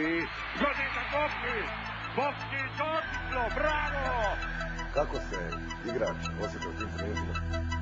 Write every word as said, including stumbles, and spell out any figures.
Bocki, godi za Bocki, Bocki, odlično, bravo! Kako se igrač osjeća u tim trenucima?